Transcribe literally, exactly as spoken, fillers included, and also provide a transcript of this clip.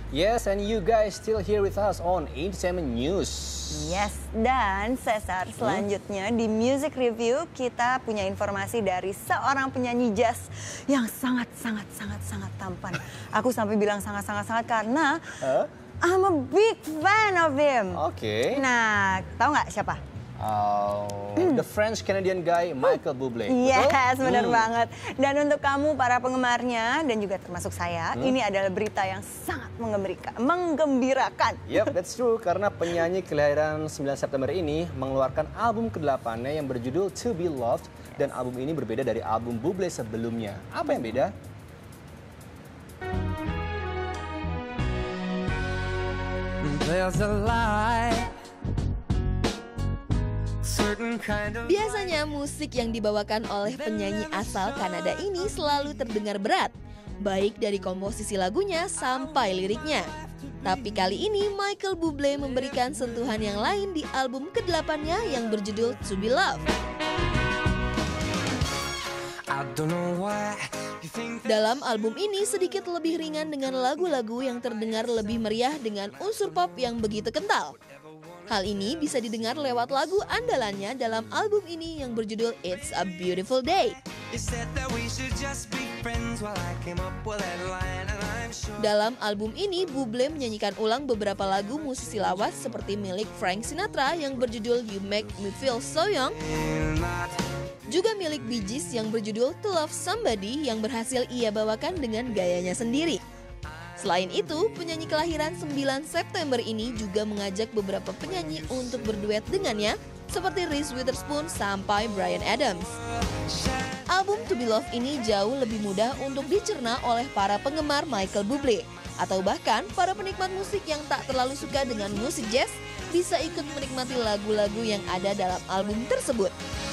Yes, and you guys still here with us on Entertainment News. Yes, dan Cesar, selanjutnya di Music Review kita punya informasi dari seorang penyanyi jazz yang sangat-sangat-sangat-sangat tampan. Aku sampai bilang sangat-sangat-sangat karena huh? I'm a big fan of him. Oke. Okay. Nah, tahu nggak siapa? Oh, mm. the French-Canadian guy Michael Bublé. Yes, benar mm. banget. Dan untuk kamu para penggemarnya dan juga termasuk saya, mm. ini adalah berita yang sangat menggembirakan. Yep, that's true. Karena penyanyi kelahiran sembilan September ini mengeluarkan album kedelapannya yang berjudul To Be Loved. Dan album ini berbeda dari album Bublé sebelumnya. Apa yang beda? There's a light. Biasanya musik yang dibawakan oleh penyanyi asal Kanada ini selalu terdengar berat, baik dari komposisi lagunya sampai liriknya. Tapi kali ini Michael Bublé memberikan sentuhan yang lain di album kedelapannya yang berjudul To Be Loved. Dalam album ini sedikit lebih ringan dengan lagu-lagu yang terdengar lebih meriah dengan unsur pop yang begitu kental. Hal ini bisa didengar lewat lagu andalannya dalam album ini yang berjudul It's a Beautiful Day. Dalam album ini, Bublé menyanyikan ulang beberapa lagu musisi lawas seperti milik Frank Sinatra yang berjudul You Make Me Feel So Young, juga milik Bee Gees yang berjudul To Love Somebody yang berhasil ia bawakan dengan gayanya sendiri. Selain itu, penyanyi kelahiran sembilan September ini juga mengajak beberapa penyanyi untuk berduet dengannya, seperti Reese Witherspoon sampai Bryan Adams. Album To Be Loved ini jauh lebih mudah untuk dicerna oleh para penggemar Michael Bublé, atau bahkan para penikmat musik yang tak terlalu suka dengan musik jazz bisa ikut menikmati lagu-lagu yang ada dalam album tersebut.